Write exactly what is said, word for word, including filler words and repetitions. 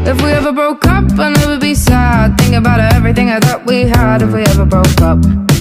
If we ever broke up, I'd never be sad. Think about everything I thought we had if we ever broke up.